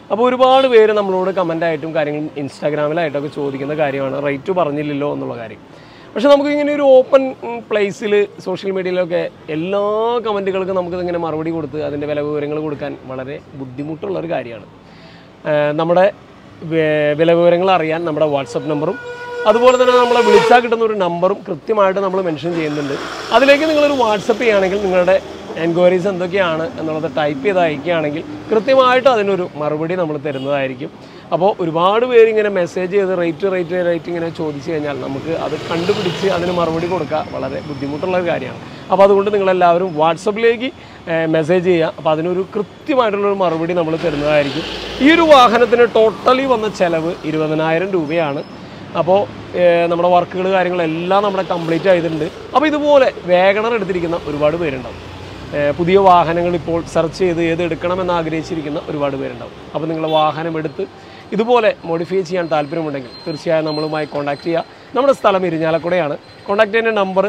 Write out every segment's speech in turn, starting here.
അപ്പോൾ ഒരുപാട് പേര് നമ്മളോട് കമൻ്റായിട്ടും കാര്യങ്ങളും ഇൻസ്റ്റാഗ്രാമിലായിട്ടൊക്കെ ചോദിക്കുന്ന കാര്യമാണ് റേറ്റ് പറഞ്ഞില്ലല്ലോ എന്നുള്ള കാര്യം. പക്ഷേ നമുക്ക് ഇങ്ങനെ ഒരു ഓപ്പൺ പ്ലേസിൽ സോഷ്യൽ മീഡിയയിലൊക്കെ എല്ലാ കമൻറ്റുകൾക്കും നമുക്കിതിങ്ങനെ മറുപടി കൊടുത്ത് അതിൻ്റെ വില വിവരങ്ങൾ കൊടുക്കാൻ വളരെ ബുദ്ധിമുട്ടുള്ളൊരു കാര്യമാണ്. നമ്മുടെ വില വിവരങ്ങൾ അറിയാൻ നമ്മുടെ വാട്സപ്പ് നമ്പറും അതുപോലെ തന്നെ നമ്മളെ വിളിച്ചാൽ കിട്ടുന്ന ഒരു നമ്പറും കൃത്യമായിട്ട് നമ്മൾ മെൻഷൻ ചെയ്യുന്നുണ്ട്. അതിലേക്ക് നിങ്ങളൊരു വാട്സപ്പ് ചെയ്യുകയാണെങ്കിൽ നിങ്ങളുടെ എൻക്വയറീസ് എന്തൊക്കെയാണ് എന്നുള്ളത് ടൈപ്പ് ചെയ്ത് അയക്കുകയാണെങ്കിൽ കൃത്യമായിട്ട് അതിനൊരു മറുപടി നമ്മൾ തരുന്നതായിരിക്കും. അപ്പോൾ ഒരുപാട് പേര് ഇങ്ങനെ മെസ്സേജ് ചെയ്ത് റേറ്റ് ഇങ്ങനെ ചോദിച്ചു കഴിഞ്ഞാൽ നമുക്ക് അത് കണ്ടുപിടിച്ച് അതിന് മറുപടി കൊടുക്കുക വളരെ ബുദ്ധിമുട്ടുള്ള ഒരു കാര്യമാണ്. അപ്പോൾ അതുകൊണ്ട് നിങ്ങളെല്ലാവരും വാട്സപ്പിലേക്ക് മെസ്സേജ് ചെയ്യുക. അപ്പോൾ അതിനൊരു കൃത്യമായിട്ടുള്ളൊരു മറുപടി നമ്മൾ തരുന്നതായിരിക്കും. ഈ ഒരു വാഹനത്തിന് ടോട്ടലി വന്ന ചിലവ് 20,000 രൂപയാണ്. അപ്പോൾ നമ്മുടെ വർക്കുകൾ കാര്യങ്ങളെല്ലാം നമ്മുടെ കംപ്ലീറ്റ് ആയിട്ടുണ്ട്. അപ്പോൾ ഇതുപോലെ വാഗണർ എടുത്തിരിക്കുന്ന ഒരുപാട് പേരുണ്ടാവും. പുതിയ വാഹനങ്ങൾ ഇപ്പോൾ സെർച്ച് ചെയ്ത് ഏത് എടുക്കണമെന്ന് ആഗ്രഹിച്ചിരിക്കുന്ന ഒരുപാട് പേരുണ്ടാവും. അപ്പോൾ നിങ്ങൾ വാഹനം എടുത്ത് ഇതുപോലെ മോഡിഫൈ ചെയ്യാൻ താല്പര്യമുണ്ടെങ്കിൽ തീർച്ചയായും നമ്മളുമായി കോൺടാക്ട് ചെയ്യുക. നമ്മുടെ സ്ഥലം ഇരിഞ്ഞാലക്കുടയാണ്. കോൺടാക്ട് ചെയ്യുന്ന number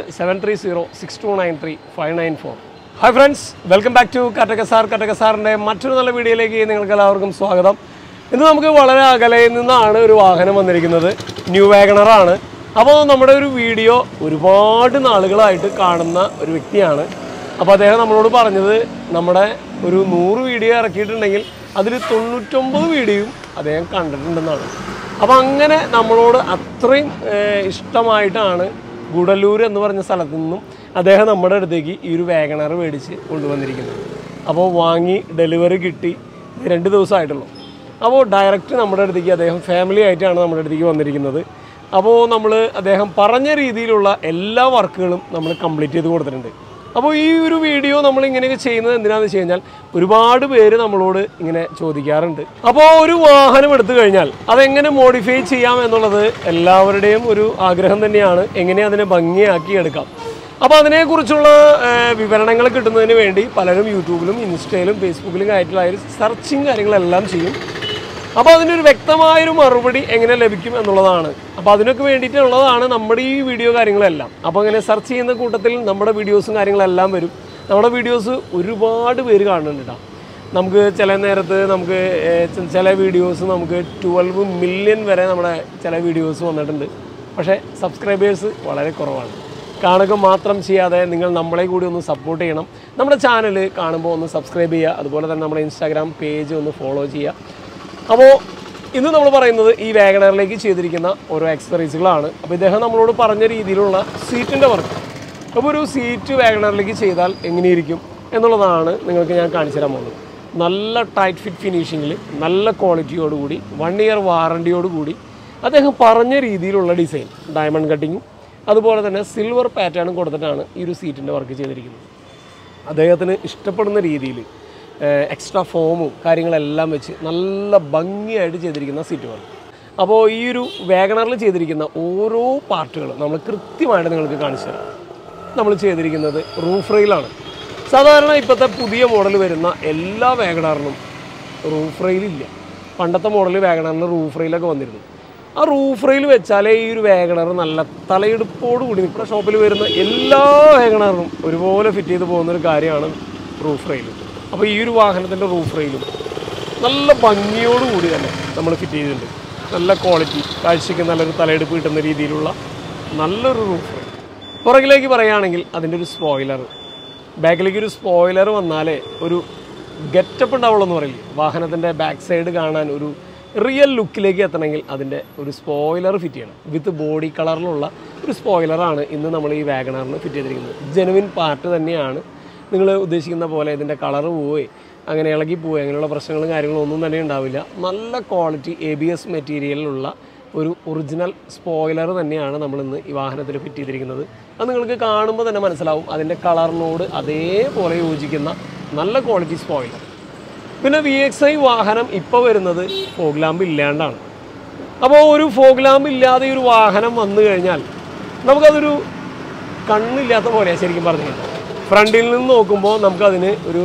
7306293594. Hi friends, welcome back to കട്ടകസാറിൻ്റെ മറ്റൊരു നല്ല വീഡിയോയിലേക്ക് നിങ്ങൾക്ക് എല്ലാവർക്കും സ്വാഗതം. ഇന്ന് നമുക്ക് വളരെ അകലയിൽ നിന്നാണ് ഒരു വാഹനം വന്നിരിക്കുന്നത്. ന്യൂ വാഗണറാണ്. അപ്പോൾ നമ്മുടെ ഒരു വീഡിയോ ഒരുപാട് നാളുകളായിട്ട് കാണുന്ന ഒരു വ്യക്തിയാണ്. അപ്പോൾ അദ്ദേഹം നമ്മളോട് പറഞ്ഞത് നമ്മുടെ ഒരു 100 വീഡിയോ ഇറക്കിയിട്ടുണ്ടെങ്കിൽ അതിൽ 99 വീഡിയോയും അദ്ദേഹം കണ്ടിട്ടുണ്ടെന്നാണ്. അപ്പോൾ അങ്ങനെ നമ്മളോട് അത്രയും ഇഷ്ടമായിട്ടാണ് ഗുഡല്ലൂർ എന്ന് പറഞ്ഞ സ്ഥലത്തു നിന്നും അദ്ദേഹം നമ്മുടെ അടുത്തേക്ക് ഈ ഒരു വാഗണർ മേടിച്ച് കൊണ്ടുവന്നിരിക്കുന്നത്. അപ്പോൾ വാങ്ങി ഡെലിവറി കിട്ടി 2 ദിവസമായിട്ടുള്ളൂ. അപ്പോൾ ഡയറക്റ്റ് നമ്മുടെ അടുത്തേക്ക് അദ്ദേഹം ഫാമിലി ആയിട്ടാണ് നമ്മുടെ അടുത്തേക്ക് വന്നിരിക്കുന്നത്. അപ്പോൾ അദ്ദേഹം പറഞ്ഞ രീതിയിലുള്ള എല്ലാ വർക്കുകളും നമ്മൾ കംപ്ലീറ്റ് ചെയ്ത് കൊടുത്തിട്ടുണ്ട്. അപ്പോൾ ഈ ഒരു വീഡിയോ നമ്മൾ ഇങ്ങനെയൊക്കെ ചെയ്യുന്നത് എന്തിനാണെന്ന് വെച്ച് കഴിഞ്ഞാൽ ഒരുപാട് പേര് നമ്മളോട് ഇങ്ങനെ ചോദിക്കാറുണ്ട്. അപ്പോൾ ഒരു വാഹനം എടുത്തു കഴിഞ്ഞാൽ അതെങ്ങനെ മോഡിഫൈ ചെയ്യാം എന്നുള്ളത് എല്ലാവരുടെയും ഒരു ആഗ്രഹം തന്നെയാണ്. എങ്ങനെ അതിനെ ഭംഗിയാക്കി എടുക്കാം. അപ്പോൾ അതിനെക്കുറിച്ചുള്ള വിവരണങ്ങൾ കിട്ടുന്നതിന് വേണ്ടി പലരും യൂട്യൂബിലും ഇൻസ്റ്റയിലും ഫേസ്ബുക്കിലും ആയിട്ടുള്ള സെർച്ചിങ് കാര്യങ്ങളെല്ലാം ചെയ്യും. അപ്പോൾ അതിനൊരു വ്യക്തമായൊരു മറുപടി എങ്ങനെ ലഭിക്കും എന്നുള്ളതാണ്. അപ്പോൾ അതിനൊക്കെ വേണ്ടിയിട്ടുള്ളതാണ് നമ്മുടെ ഈ വീഡിയോ കാര്യങ്ങളെല്ലാം. അപ്പോൾ അങ്ങനെ സെർച്ച് ചെയ്യുന്ന കൂട്ടത്തിൽ നമ്മുടെ വീഡിയോസും കാര്യങ്ങളെല്ലാം വരും. നമ്മുടെ വീഡിയോസ് ഒരുപാട് പേര് കാണുന്നുണ്ട് കേട്ടോ. നമുക്ക് ചില നേരത്ത് നമുക്ക് ചില വീഡിയോസ് നമുക്ക് 12 മില്യൺ വരെ നമ്മുടെ ചില വീഡിയോസ് വന്നിട്ടുണ്ട്. പക്ഷേ സബ്സ്ക്രൈബേഴ്സ് വളരെ കുറവാണ്. കാണുക മാത്രം ചെയ്യാതെ നിങ്ങൾ നമ്മളെ കൂടി ഒന്ന് സപ്പോർട്ട് ചെയ്യണം. നമ്മുടെ ചാനൽ കാണുമ്പോൾ ഒന്ന് സബ്സ്ക്രൈബ് ചെയ്യുക. അതുപോലെ തന്നെ നമ്മുടെ ഇൻസ്റ്റാഗ്രാം പേജ് ഒന്ന് ഫോളോ ചെയ്യുക. അപ്പോൾ ഇന്ന് നമ്മൾ പറയുന്നത് ഈ വാഗണറിലേക്ക് ചെയ്തിരിക്കുന്ന ഓരോ ആക്സസറീസുകളാണ്. അപ്പോൾ ഇദ്ദേഹം നമ്മളോട് പറഞ്ഞ രീതിയിലുള്ള സീറ്റിൻ്റെ വർക്ക്. അപ്പോൾ ഒരു സീറ്റ് വാഗണറിലേക്ക് ചെയ്താൽ എങ്ങനെയിരിക്കും എന്നുള്ളതാണ് നിങ്ങൾക്ക് ഞാൻ കാണിച്ചു തരാൻ പോകുന്നത്. നല്ല ടൈറ്റ് ഫിറ്റ് ഫിനിഷിങ്ങിൽ നല്ല ക്വാളിറ്റിയോടുകൂടി 1 ഇയർ വാറണ്ടിയോടുകൂടി അദ്ദേഹം പറഞ്ഞ രീതിയിലുള്ള ഡിസൈൻ ഡയമണ്ട് കട്ടിങ്ങും അതുപോലെ തന്നെ സിൽവർ പാറ്റേണും കൊടുത്തിട്ടാണ് ഈ ഒരു സീറ്റിൻ്റെ വർക്ക് ചെയ്തിരിക്കുന്നത്. അദ്ദേഹത്തിന് ഇഷ്ടപ്പെടുന്ന രീതിയിൽ എക്സ്ട്രാ ഫോമും കാര്യങ്ങളെല്ലാം വെച്ച് നല്ല ഭംഗിയായിട്ട് ചെയ്തിരിക്കുന്ന സീറ്റ് വർക്ക്. അപ്പോൾ ഈ ഒരു വാഗണറിൽ ചെയ്തിരിക്കുന്ന ഓരോ പാർട്ടുകളും നമ്മൾ കൃത്യമായിട്ട് നിങ്ങൾക്ക് കാണിച്ചു തരാം. നമ്മൾ ചെയ്തിരിക്കുന്നത് റൂഫ് റെയിലാണ്. സാധാരണ ഇപ്പോഴത്തെ പുതിയ മോഡൽ വരുന്ന എല്ലാ വാഗണറിനും റൂഫ് റെയിലില്ല. പണ്ടത്തെ മോഡൽ വാഗണറിന് റൂഫ് റെയിലൊക്കെ വന്നിരുന്നു. ആ റൂഫ് റെയിൽ വെച്ചാലേ ഈ ഒരു വാഗണർ നല്ല തലയെടുപ്പോട് കൂടി നമ്മുടെ ഷോപ്പിൽ വരുന്ന എല്ലാ വാഗണറിനും ഒരുപോലെ ഫിറ്റ് ചെയ്ത് പോകുന്നൊരു കാര്യമാണ് റൂഫ് റെയിൽ. അപ്പോൾ ഈ ഒരു വാഹനത്തിൻ്റെ റൂഫ് റെയിലും നല്ല ഭംഗിയോടുകൂടി തന്നെ നമ്മൾ ഫിറ്റ് ചെയ്തിട്ടുണ്ട്. നല്ല ക്വാളിറ്റി, കാഴ്ചയ്ക്ക് നല്ലൊരു തലയെടുപ്പ് കിട്ടുന്ന രീതിയിലുള്ള നല്ലൊരു റൂഫ് റെയിൽ. പുറകിലേക്ക് പറയുകയാണെങ്കിൽ അതിൻ്റെ ഒരു സ്പോയിലർ, ബാക്കിലേക്ക് ഒരു സ്പോയിലർ വന്നാലേ ഒരു ഗെറ്റപ്പ് ഉണ്ടാവുള്ളൂ എന്ന് പറയില്ലേ. വാഹനത്തിൻ്റെ ബാക്ക് സൈഡ് കാണാൻ ഒരു റിയൽ ലുക്കിലേക്ക് എത്തണമെങ്കിൽ അതിൻ്റെ ഒരു സ്പോയിലർ ഫിറ്റ് ചെയ്യണം. വിത്ത് ബോഡി കളറിലുള്ള ഒരു സ്പോയിലറാണ് ഇന്ന് നമ്മൾ ഈ വാഗണറിന് ഫിറ്റ് ചെയ്തിരിക്കുന്നത്. ജെനുവിൻ പാർട്ട് തന്നെയാണ്. നിങ്ങൾ ഉദ്ദേശിക്കുന്ന പോലെ ഇതിൻ്റെ കളറ് പോവേ അങ്ങനെ ഇളകി പോവുക അങ്ങനെയുള്ള പ്രശ്നങ്ങളും കാര്യങ്ങളും ഒന്നും തന്നെ ഉണ്ടാവില്ല. നല്ല ക്വാളിറ്റി ABS മെറ്റീരിയലിലുള്ള ഒരു ഒറിജിനൽ സ്പോയിലർ തന്നെയാണ് നമ്മളിന്ന് ഈ വാഹനത്തിൽ ഫിറ്റ് ചെയ്തിരിക്കുന്നത്. അത് നിങ്ങൾക്ക് കാണുമ്പോൾ തന്നെ മനസ്സിലാവും. അതിൻ്റെ കളറിനോട് അതേപോലെ യോജിക്കുന്ന നല്ല ക്വാളിറ്റി സ്പോയിലർ. പിന്നെ VXI വാഹനം ഇപ്പോൾ വരുന്നത് ഫോഗ് ലാമ്പ് ഇല്ലാണ്ടാണ്. അപ്പോൾ ഒരു ഫോഗ് ലാമ്പ് ഇല്ലാതെ ഒരു വാഹനം വന്നു കഴിഞ്ഞാൽ നമുക്കതൊരു കണ്ണില്ലാത്ത പോലെയാണ് ശരിക്കും പറഞ്ഞു കഴിഞ്ഞാൽ. ഫ്രണ്ടിൽ നിന്ന് നോക്കുമ്പോൾ നമുക്കതിന് ഒരു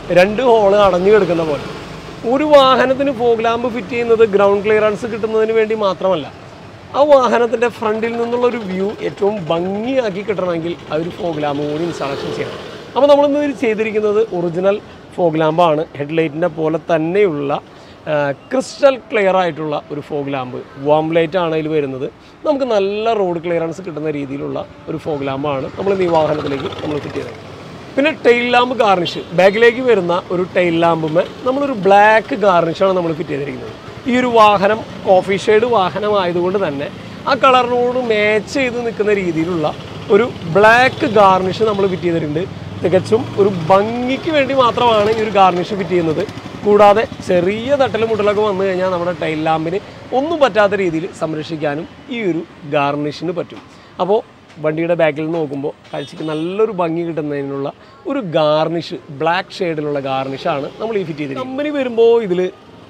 2 ഹോള് അടഞ്ഞു കിടക്കുന്ന പോലെ. ഒരു വാഹനത്തിന് ഫോഗ് ലാമ്പ് ഫിറ്റ് ചെയ്യുന്നത് ഗ്രൗണ്ട് ക്ലിയറൻസ് കിട്ടുന്നതിന് വേണ്ടി മാത്രമല്ല, ആ വാഹനത്തിൻ്റെ ഫ്രണ്ടിൽ നിന്നുള്ളൊരു വ്യൂ ഏറ്റവും ഭംഗിയാക്കി കിട്ടണമെങ്കിൽ ആ ഒരു ഫോഗ് ലാമ്പ് കൂടി ഇൻസ്റ്റാളേഷൻ ചെയ്യണം. അപ്പോൾ നമ്മളിന്ന് ചെയ്തിരിക്കുന്നത് ഒറിജിനൽ ഫോഗ് ലാമ്പാണ്. ഹെഡ്ലൈറ്റിൻ്റെ പോലെ തന്നെയുള്ള ക്രിസ്റ്റൽ ക്ലിയർ ആയിട്ടുള്ള ഒരു ഫോഗ് ലാമ്പ്. വാം ലൈറ്റ് ആണ് ഇതിൽ വരുന്നത്. നമുക്ക് നല്ല റോഡ് ക്ലിയറൻസ് കിട്ടുന്ന രീതിയിലുള്ള ഒരു ഫോഗ് ലാമ്പാണ് നമ്മൾ ഈ വാഹനത്തിലേക്ക് നമ്മൾ ഫിറ്റ് ചെയ്തത്. പിന്നെ ടെയിൽ ലാമ്പ് ഗാർണിഷ്, ബാക്കിലേക്ക് വരുന്ന ഒരു ടെയിൽ ലാമ്പുമേ നമ്മളൊരു ബ്ലാക്ക് ഗാർണിഷാണ് നമ്മൾ ഫിറ്റ് ചെയ്തിരിക്കുന്നത്. ഈ ഒരു വാഹനം കോഫി ഷെയ്ഡ് വാഹനമായതുകൊണ്ട് തന്നെ ആ കളറിനോട് മാച്ച് ചെയ്ത് നിൽക്കുന്ന രീതിയിലുള്ള ഒരു ബ്ലാക്ക് ഗാർണിഷ് നമ്മൾ ഫിറ്റ് ചെയ്തിട്ടുണ്ട്. തികച്ചും ഒരു ഭംഗിക്ക് വേണ്ടി മാത്രമാണ് ഈ ഒരു ഗാർണിഷ് ഫിറ്റ് ചെയ്യുന്നത്. കൂടാതെ ചെറിയ തട്ടലും മുട്ടലൊക്കെ വന്നു കഴിഞ്ഞാൽ നമ്മുടെ ടൈൽ ലാമ്പിന് ഒന്നും പറ്റാത്ത രീതിയിൽ സംരക്ഷിക്കാനും ഈ ഒരു ഗാർണിഷിന് പറ്റും. അപ്പോൾ വണ്ടിയുടെ ബാക്കിൽ നിന്ന് നോക്കുമ്പോൾ കാഴ്ചയ്ക്ക് നല്ലൊരു ഭംഗി കിട്ടുന്നതിനുള്ള ഒരു ഗാർണിഷ്, ബ്ലാക്ക് ഷെയ്ഡിലുള്ള ഗാർണിഷാണ് നമ്മൾ ഈ ഫിറ്റ് ചെയ്തിരിക്കുന്നത്. കമ്പനി വരുമ്പോൾ ഇതിൽ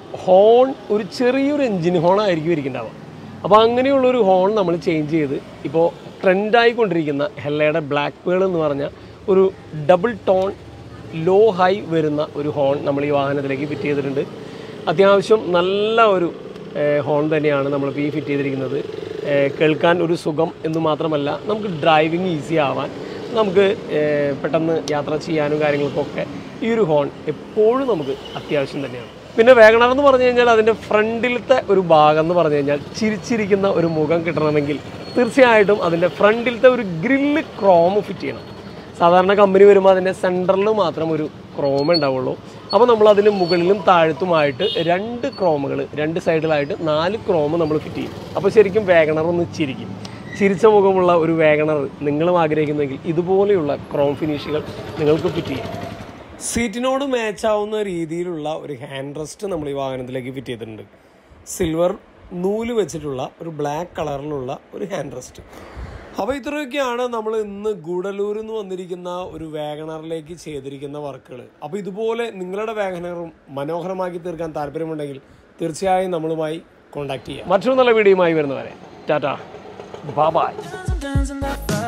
ഹോൺ ഒരു ചെറിയൊരു എൻജിൻ ഹോൺ ആയിരിക്കും ഇരിക്കുന്നുണ്ടാവുക. അപ്പോൾ അങ്ങനെയുള്ളൊരു ഹോൺ നമ്മൾ ചേഞ്ച് ചെയ്ത് ഇപ്പോൾ ട്രെൻഡായിക്കൊണ്ടിരിക്കുന്ന ഹെല്ലയുടെ ബ്ലാക്ക് പേൾ എന്ന് പറഞ്ഞ ഒരു ഡബിൾ ടോൺ ലോ ഹൈ വരുന്ന ഒരു ഹോൺ നമ്മൾ ഈ വാഹനത്തിലേക്ക് ഫിറ്റ് ചെയ്തിട്ടുണ്ട്. അത്യാവശ്യം നല്ല ഒരു ഹോൺ തന്നെയാണ് നമ്മളിപ്പോൾ ഈ ഫിറ്റ് ചെയ്തിരിക്കുന്നത്. കേൾക്കാൻ ഒരു സുഖം എന്ന് മാത്രമല്ല, നമുക്ക് ഡ്രൈവിങ് ഈസി ആവാൻ, നമുക്ക് പെട്ടെന്ന് യാത്ര ചെയ്യാനും കാര്യങ്ങൾക്കൊക്കെ ഈ ഒരു ഹോൺ എപ്പോഴും നമുക്ക് അത്യാവശ്യം തന്നെയാണ്. പിന്നെ വേഗണർ എന്ന് പറഞ്ഞു കഴിഞ്ഞാൽ അതിൻ്റെ ഫ്രണ്ടിലത്തെ ഒരു ഭാഗം എന്ന് പറഞ്ഞു കഴിഞ്ഞാൽ ചിരിച്ചിരിക്കുന്ന ഒരു മുഖം കിട്ടണമെങ്കിൽ തീർച്ചയായിട്ടും അതിൻ്റെ ഫ്രണ്ടിലത്തെ ഒരു ഗ്രില്ല് ക്രോം ഫിറ്റ് ചെയ്യണം. സാധാരണ കമ്പനി വരുമ്പോൾ അതിൻ്റെ സെൻറ്ററിൽ മാത്രം ഒരു ക്രോം ഉണ്ടാവുള്ളൂ. അപ്പോൾ നമ്മൾ അതിന് മുകളിലും താഴത്തുമായിട്ട് 2 ക്രോമുകൾ, 2 സൈഡിലായിട്ട് 4 ക്രോം നമ്മൾ ഫിറ്റ് ചെയ്യും. അപ്പോൾ ശരിക്കും വേഗണർ ഒന്ന് ചിരിക്കും. ചിരിച്ച മുഖമുള്ള ഒരു വേഗണർ നിങ്ങളും ആഗ്രഹിക്കുന്നെങ്കിൽ ഇതുപോലെയുള്ള ക്രോം ഫിനിഷുകൾ നിങ്ങൾക്ക് ഫിറ്റ് ചെയ്യാം. സീറ്റിനോട് മാച്ചാവുന്ന രീതിയിലുള്ള ഒരു ഹാൻഡ് റെസ്റ്റ് നമ്മൾ ഈ വാഹനത്തിലേക്ക് ഫിറ്റ് ചെയ്തിട്ടുണ്ട്. സിൽവർ നൂല് വെച്ചിട്ടുള്ള ഒരു ബ്ലാക്ക് കളറിലുള്ള ഒരു ഹാൻഡ് റെസ്റ്റ്. അപ്പോൾ ഇത്രയൊക്കെയാണ് നമ്മൾ ഇന്ന് ഗൂഡല്ലൂരിൽ നിന്ന് വന്നിരിക്കുന്ന ഒരു വാഗണറിലേക്ക് ചെയ്തിരിക്കുന്ന വർക്കുകൾ. അപ്പോൾ ഇതുപോലെ നിങ്ങളുടെ വാഗണറും മനോഹരമാക്കി തീർക്കാൻ താല്പര്യമുണ്ടെങ്കിൽ തീർച്ചയായും നമ്മളുമായി കോൺടാക്ട് ചെയ്യുക. മറ്റൊരു നല്ല വീഡിയോയുമായി വരുന്നവരെ ടാറ്റാ, ബൈ ബൈ.